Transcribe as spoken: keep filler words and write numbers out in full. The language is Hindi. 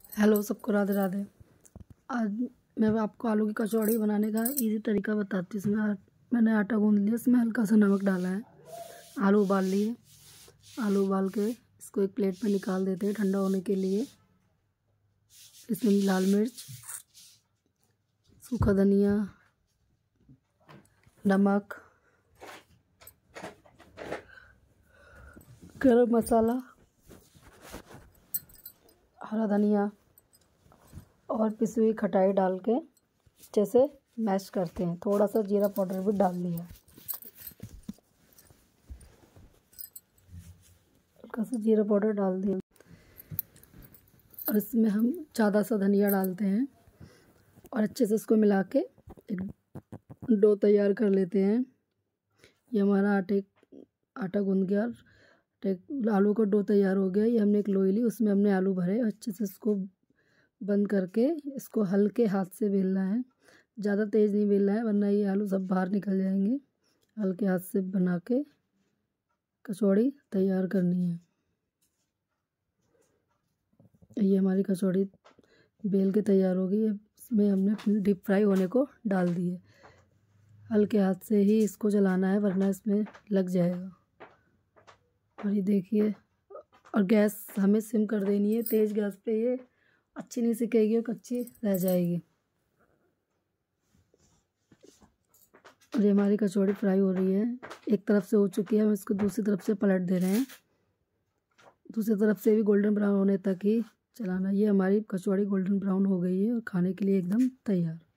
हेलो, सबको राधे राधे। आज मैं आपको आलू की कचौड़ी बनाने का इजी तरीका बताती हूँ। इसमें मैंने आटा गूंद लिया, इसमें हल्का सा नमक डाला है, आलू उबाल लिए। आलू उबाल के इसको एक प्लेट में निकाल देते हैं ठंडा होने के लिए। इसमें लाल मिर्च, सूखा धनिया, नमक, गरम मसाला, हरा धनिया और पिसी हुई खटाई डाल के अच्छे से मैश करते हैं। थोड़ा सा जीरा पाउडर भी डाल लिया, हल्का सा जीरा पाउडर डाल दिया और इसमें हम ज़्यादा सा धनिया डालते हैं और अच्छे से इसको मिला के एक डो तैयार कर लेते हैं। ये हमारा आटे आटा गूंद गया और आलू का डो तैयार हो गया। ये हमने एक लोई ली, उसमें हमने आलू भरे, अच्छे से इसको बंद करके इसको हल्के हाथ से बेलना है। ज़्यादा तेज़ नहीं बेलना है वरना ये आलू सब बाहर निकल जाएंगे। हल्के हाथ से बना के कचौड़ी तैयार करनी है। ये हमारी कचौड़ी बेल के तैयार हो गई है। इसमें हमने डीप फ्राई होने को डाल दिए। हल्के हाथ से ही इसको जलाना है वरना इसमें लग जाएगा। और ये देखिए, और गैस हमें सिम कर देनी है। तेज़ गैस पे ये अच्छी नहीं सिकेगी और कच्ची रह जाएगी। और ये हमारी कचौड़ी फ्राई हो रही है, एक तरफ से हो चुकी है, हम इसको दूसरी तरफ से पलट दे रहे हैं। दूसरी तरफ से भी गोल्डन ब्राउन होने तक ही चलाना। ये हमारी कचौड़ी गोल्डन ब्राउन हो गई है और खाने के लिए एकदम तैयार।